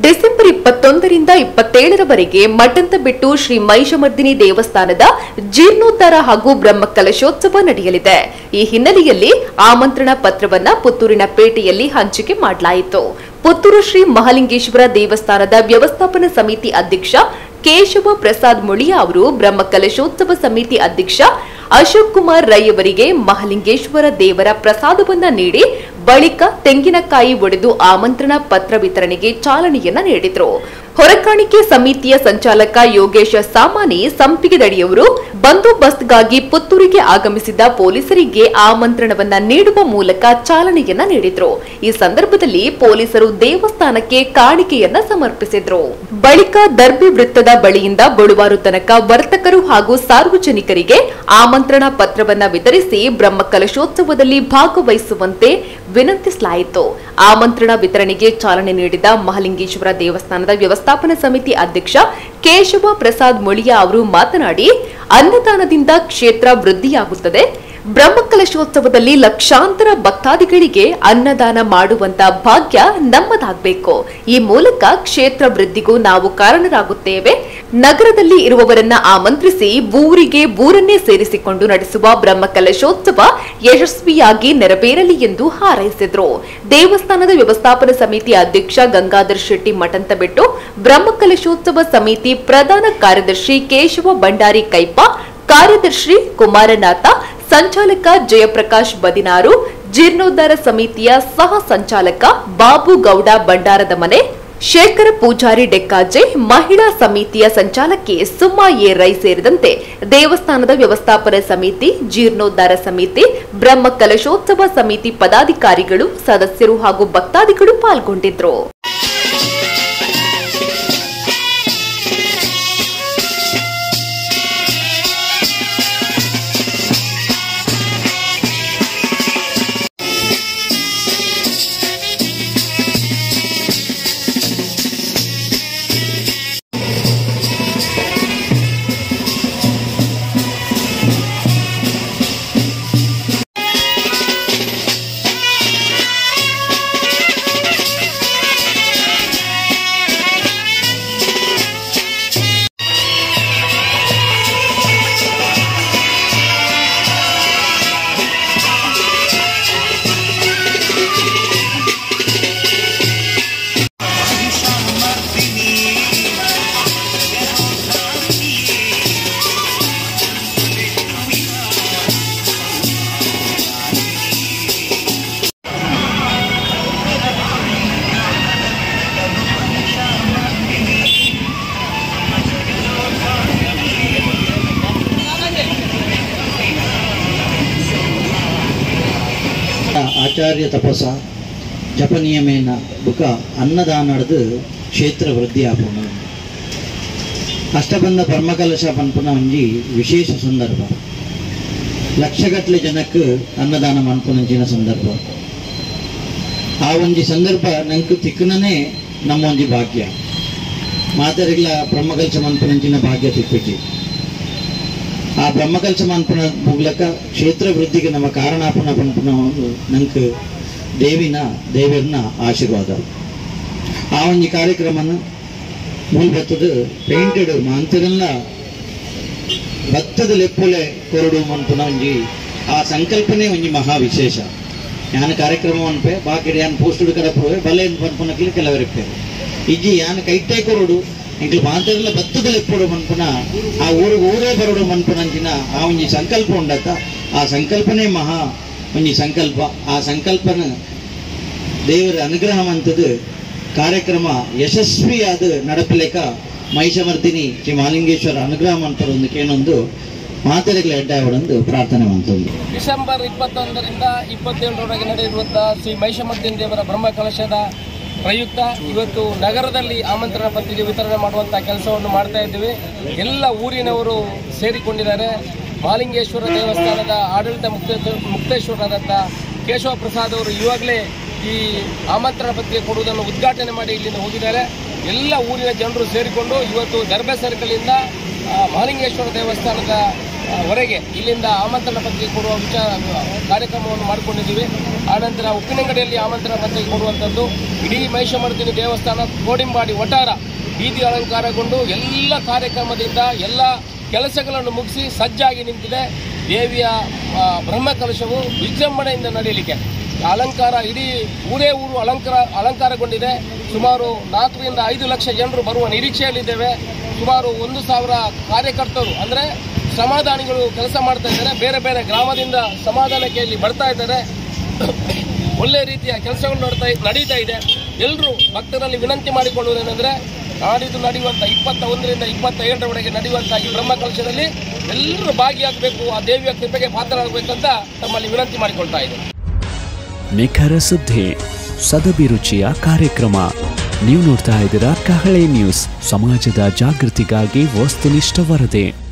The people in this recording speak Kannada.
ಡಿಸೆಂಬರ್ 21ರಿಂದ 27ರವರೆಗೆ ಮಠಂತಬೆಟ್ಟು ಶ್ರೀ ಮಹಿಷಮರ್ದಿನಿ ದೇವಸ್ಥಾನದ ಜೀರ್ಣೋದ್ಧಾರ ಹಾಗೂ ಬ್ರಹ್ಮಕಲಶೋತ್ಸವ ನಡೆಯಲಿದೆ. ಈ ಹಿನ್ನೆಲೆಯಲ್ಲಿ ಆಮಂತ್ರಣ ಪತ್ರವನ್ನ ಪುತ್ತೂರಿನ ಪೇಟೆಯಲ್ಲಿ ಹಂಚಿಕೆ ಮಾಡಲಾಯಿತು. ಪುತ್ತೂರು ಶ್ರೀ ಮಹಾಲಿಂಗೇಶ್ವರ ದೇವಸ್ಥಾನದ ವ್ಯವಸ್ಥಾಪನಾ ಸಮಿತಿ ಅಧ್ಯಕ್ಷ ಕೇಶವ ಪ್ರಸಾದ್ ಮುಳಿಯಾ ಅವರು ಬ್ರಹ್ಮಕಲಶೋತ್ಸವ ಸಮಿತಿ ಅಧ್ಯಕ್ಷ ಅಶೋಕ್ ಕುಮಾರ್ ರೈ ಅವರಿಗೆ ಮಹಾಲಿಂಗೇಶ್ವರ ದೇವರ ಪ್ರಸಾದವನ್ನ ನೀಡಿ ಬಳಿಕ ತೆಂಗಿನಕಾಯಿ ಒಡೆದು ಆಮಂತ್ರಣ ಪತ್ರ ವಿತರಣೆಗೆ ಚಾಲನೆಯನ್ನ ನೀಡಿದರು. ಹೊರಕಾಣಿಕೆ ಸಮಿತಿಯ ಸಂಚಾಲಕ ಯೋಗೇಶ ಸಾಮಾನಿ ಸಂಪಿಗೆದಡಿಯವರು ಬಂದೋಬಸ್ತ್ಗಾಗಿ ಪುತ್ತೂರಿಗೆ ಆಗಮಿಸಿದ್ದ ಪೊಲೀಸರಿಗೆ ಆಮಂತ್ರಣವನ್ನ ನೀಡುವ ಮೂಲಕ ಚಾಲನೆಯನ್ನ ನೀಡಿದರು. ಈ ಸಂದರ್ಭದಲ್ಲಿ ಪೊಲೀಸರು ದೇವಸ್ಥಾನಕ್ಕೆ ಕಾಣಿಕೆಯನ್ನ ಸಮರ್ಪಿಸಿದ್ರು. ಬಳಿಕ ದರ್ಬಿ ವೃತ್ತದ ಬಳಿಯಿಂದ ಬಳುವಾರು ತನಕ ವರ್ತಕರು ಹಾಗೂ ಸಾರ್ವಜನಿಕರಿಗೆ ಆಮಂತ್ರಣ ಪತ್ರವನ್ನ ವಿತರಿಸಿ ಬ್ರಹ್ಮಕಲಶೋತ್ಸವದಲ್ಲಿ ಭಾಗವಹಿಸುವಂತೆ ವಿನಂತಿಸಲಾಯಿತು. ಆಮಂತ್ರಣ ವಿತರಣೆಗೆ ಚಾಲನೆ ನೀಡಿದ ಮಹಾಲಿಂಗೇಶ್ವರ ದೇವಸ್ಥಾನದ ವ್ಯವಸ್ಥಾಪನಾ ಸಮಿತಿ ಅಧ್ಯಕ್ಷ ಕೇಶವ ಪ್ರಸಾದ್ ಮುಳಿಯಾ ಅವರು ಮಾತನಾಡಿ, ಅನ್ನದಾನದಿಂದ ಕ್ಷೇತ್ರ ವೃದ್ಧಿಯಾಗುತ್ತದೆ. ಬ್ರಹ್ಮಕಲಶೋತ್ಸವದಲ್ಲಿ ಲಕ್ಷಾಂತರ ಭಕ್ತಾದಿಗಳಿಗೆ ಅನ್ನದಾನ ಮಾಡುವಂತ ಭಾಗ್ಯ ನಮ್ಮದಾಗಬೇಕು. ಈ ಮೂಲಕ ಕ್ಷೇತ್ರ ವೃದ್ಧಿಗೂ ನಾವು ಕಾರಣರಾಗುತ್ತೇವೆ. ನಗರದಲ್ಲಿ ಇರುವವರನ್ನ ಆಮಂತ್ರಿಸಿ ಊರನ್ನೇ ಸೇರಿಸಿಕೊಂಡು ನಡೆಸುವ ಬ್ರಹ್ಮಕಲಶೋತ್ಸವ ಯಶಸ್ವಿಯಾಗಿ ನೆರವೇರಲಿ ಎಂದು ಹಾರೈಸಿದರು. ದೇವಸ್ಥಾನದ ವ್ಯವಸ್ಥಾಪನಾ ಸಮಿತಿ ಅಧ್ಯಕ್ಷ ಗಂಗಾಧರ್ ಶೆಟ್ಟಿ ಮಠಂತಬೆಟ್ಟು, ಬ್ರಹ್ಮಕಲಶೋತ್ಸವ ಸಮಿತಿ ಪ್ರಧಾನ ಕಾರ್ಯದರ್ಶಿ ಕೇಶವ ಭಂಡಾರಿ ಕೈಪ, ಕಾರ್ಯದರ್ಶಿ ಕುಮಾರನಾಥ, ಸಂಚಾಲಕ ಜಯಪ್ರಕಾಶ್ ಬದಿನಾರು, ಜೀರ್ಣೋದ್ಧಾರ ಸಮಿತಿಯ ಸಹ ಸಂಚಾಲಕ ಬಾಬು ಗೌಡ ಬಂಡಾರದ ಮನೆ, ಶೇಖರ ಪೂಜಾರಿ ಡೆಕ್ಕಾಜೆ, ಮಹಿಳಾ ಸಮಿತಿಯ ಸಂಚಾಲಕಿ ಸುಮಾ ಎ ರೈ ಸೇರಿದಂತೆ ದೇವಸ್ಥಾನದ ವ್ಯವಸ್ಥಾಪನಾ ಸಮಿತಿ, ಜೀರ್ಣೋದ್ಧಾರ ಸಮಿತಿ, ಬ್ರಹ್ಮಕಲಶೋತ್ಸವ ಸಮಿತಿ ಪದಾಧಿಕಾರಿಗಳು, ಸದಸ್ಯರು ಹಾಗೂ ಭಕ್ತಾದಿಗಳು ಪಾಲ್ಗೊಂಡಿದ್ದರು. ಆಚಾರ್ಯ ತಪಸ ಜಪನಿಯಮೇನ ಬುಕ ಅನ್ನದಾನ ನಡೆದು ಕ್ಷೇತ್ರ ವೃದ್ಧಿ ಆಪುಣ ಅಷ್ಟಬಂಧ ಪರಮಕಲಶ ಪನ್ಪುನ ಒಂಜಿ ವಿಶೇಷ ಸಂದರ್ಭ. ಲಕ್ಷಗಟ್ಟಲೆ ಜನಕ್ಕೆ ಅನ್ನದಾನ ಮನ್ಪುನಂಚಿನ ಸಂದರ್ಭ. ಆ ಒಂಜಿ ಸಂದರ್ಭ ನಂಗೆ ತಿಕ್ಕನೇ ನಮ್ಮ ಒಂಜಿ ಭಾಗ್ಯ. ಮಾತರಿಗಳ ಬ್ರಹ್ಮಕಲಶ ಮನ್ಪುನಂಚಿನ ಭಾಗ್ಯ ತಿಕ್ಕಿ ಆ ಬ್ರಹ್ಮಕಲಶ ಮನ್ಪುನ ಮೂಲಕ ಕ್ಷೇತ್ರ ವೃದ್ಧಿಗೆ ನಮ್ಮ ಕಾರಣಾಪನ ಪನ್ಪುನ ನಂಗೆ ದೇವರನ್ನ ಆಶೀರ್ವಾದ. ಆ ಒಂದು ಕಾರ್ಯಕ್ರಮನ ಮೂಲ ಭತ್ತದ ಪೇಂಟೆಡ್ ಮಾಂತರೆಲ್ಲ ಭತ್ತದ ಲೆಪ್ಪುಲೆ ಕೊರಡು ಮನ್ಪುನ ಒಂಜಿ ಆ ಸಂಕಲ್ಪನೆ ಒಂಜಿ ಮಹಾ ವಿಶೇಷ. ಯಾನ ಕಾರ್ಯಕ್ರಮ ಅನ್ಪೆ ಬಾಕಿ ಯಾನ್ ಪೋಸ್ಟುಡು ಕರಪುವೆ ಬಲೆ ಪನ್ಪುನಕ್ಲಿ ಕೆಲವರಿಪ್ಪೆ ಇಜ್ಜಿ ಯಾನ ಕೈಟೇ ಕೊರಡು ಇಂಕ್ಲು ಮಾಂತರೆಲ್ಲ ಭತ್ತದ ಲೆಪ್ಪುಡು ಮನ್ಪುನ ಆ ಊರೇ ಬರಡು ಮನ್ಪುನಂಚಿನ ಆ ಒಂಜಿ ಸಂಕಲ್ಪ ಉಂಡತ್ತ. ಆ ಸಂಕಲ್ಪನೆ ಮಹಾ ಒಂಜಿ ಸಂಕಲ್ಪ. ಆ ಸಂಕಲ್ಪನ ದೇವರ ಅನುಗ್ರಹವಂತದ ಕಾರ್ಯಕ್ರಮ ಯಶಸ್ವಿಯಾದ ನಡಪಲೇಕ ಮಹಿಷಮರ್ದಿನಿ ಶ್ರೀ ಮಹಾಲಿಂಗೇಶ್ವರ ಅನುಗ್ರಹ ಮನ್ಪರೊಂದು ಏನೊಂದು ಮಾತರಿಗಳ ಎಡ್ಡಾವಡೊಂದು ಪ್ರಾರ್ಥನೆ ಮಂತೊಂದು. ಡಿಸೆಂಬರ್ 21ರಿಂದ 27ರವರೆಗೆ ನಡೆಯುವಂತಹ ಶ್ರೀ ಮಹಿಷಮರ್ದಿನಿ ದೇವರ ಬ್ರಹ್ಮಕಲಶದ ಪ್ರಯುಕ್ತ ಇವತ್ತು ನಗರದಲ್ಲಿ ಆಮಂತ್ರಣ ಪತ್ರಿಕೆ ವಿತರಣೆ ಮಾಡುವಂಥ ಕೆಲಸವನ್ನು ಮಾಡ್ತಾ ಇದ್ದೀವಿ. ಎಲ್ಲ ಊರಿನವರು ಸೇರಿಕೊಂಡಿದ್ದಾರೆ. ಮಹಾಲಿಂಗೇಶ್ವರ ದೇವಸ್ಥಾನದ ಆಡಳಿತ ಮುಕ್ತೇಶ್ವರರಾದಂಥ ಕೇಶವ ಪ್ರಸಾದ್ ಅವರು ಇವಾಗಲೇ ಈ ಆಮಂತ್ರಣ ಪತ್ರಿಕೆ ಕೊಡುವುದನ್ನು ಉದ್ಘಾಟನೆ ಮಾಡಿ ಇಲ್ಲಿಂದ ಹೋಗಿದ್ದಾರೆ. ಎಲ್ಲ ಊರಿನ ಜನರು ಸೇರಿಕೊಂಡು ಇವತ್ತು ದರ್ಬೆ ಸರ್ಕಲಿಂದ ಮಹಾಲಿಂಗೇಶ್ವರ ದೇವಸ್ಥಾನದ ವರೆಗೆ ಇಲ್ಲಿಂದ ಆಮಂತ್ರಣ ಪತ್ರಿಕೆ ಕೊಡುವ ಕಾರ್ಯಕ್ರಮವನ್ನು ಮಾಡಿಕೊಂಡಿದ್ದೀವಿ. ಆನಂತರ ಉಪ್ಪಿನಂಗಡಿಯಲ್ಲಿ ಆಮಂತ್ರಣ ಪತ್ರಿಕೆ ಕೊಡುವಂಥದ್ದು. ಇಡೀ ಮಹಿಷಮರ್ದಿನಿ ದೇವಸ್ಥಾನ ಕೋಡಿಂಬಾಡಿ ವಟಾರ ಬೀದಿ ಅಲಂಕಾರಗೊಂಡು ಎಲ್ಲ ಕಾರ್ಯಕ್ರಮದಿಂದ ಎಲ್ಲ ಕೆಲಸಗಳನ್ನು ಮುಗಿಸಿ ಸಜ್ಜಾಗಿ ನಿಂತಿದೆ. ದೇವಿಯ ಬ್ರಹ್ಮಕಲಶವು ವಿಜೃಂಭಣೆಯಿಂದ ನಡೆಯಲಿಕ್ಕೆ ಅಲಂಕಾರ ಇಡೀ ಊರೇ ಊರು ಅಲಂಕಾರಗೊಂಡಿದೆ. ಸುಮಾರು 4 ರಿಂದ 5 ಲಕ್ಷ ಜನರು ಬರುವ ನಿರೀಕ್ಷೆಯಲ್ಲಿದ್ದೇವೆ. ಸುಮಾರು 1,000 ಕಾರ್ಯಕರ್ತರು ಅಂದರೆ ಸಮಾಧಾನಿಗಳು ಕೆಲಸ ಮಾಡ್ತಾ ಇದ್ದಾರೆ. ಬೇರೆ ಬೇರೆ ಗ್ರಾಮದಿಂದ ಸಮಾಧಾನಕ್ಕೆ ಇಲ್ಲಿ ಬರ್ತಾ ಇದ್ದಾರೆ. ಒಳ್ಳೆ ರೀತಿಯ ಕೆಲಸಗಳು ನಡೀತಾ ಇದೆ. ಎಲ್ಲರೂ ಭಕ್ತರಲ್ಲಿ ವಿನಂತಿ ಮಾಡಿಕೊಳ್ಳುವುದೇನೆಂದರೆ ನಾಡಿದ್ದು ನಡೆಯುವಂಥ 21 ರಿಂದ 27ರವರೆಗೆ ನಡೆಯುವಂಥ ಈ ಬ್ರಹ್ಮಕಲಶದಲ್ಲಿ ಎಲ್ಲರೂ ಭಾಗಿಯಾಗಬೇಕು, ಆ ದೇವಿಯ ಕೃಪೆಗೆ ಪಾತ್ರರಾಗಬೇಕಂತ ತಮ್ಮಲ್ಲಿ ವಿನಂತಿ ಮಾಡಿಕೊಳ್ತಾ ಇದೆ. ನಿಖರ ಸುದ್ದಿ, ಸದಭಿರುಚಿಯ ಕಾರ್ಯಕ್ರಮ. ನೀವು ನೋಡ್ತಾ ಇದ್ದೀರಾ ಕಹಳೆ ನ್ಯೂಸ್, ಸಮಾಜದ ಜಾಗೃತಿಗಾಗಿ ವಸ್ತುನಿಷ್ಠ ವರದಿ.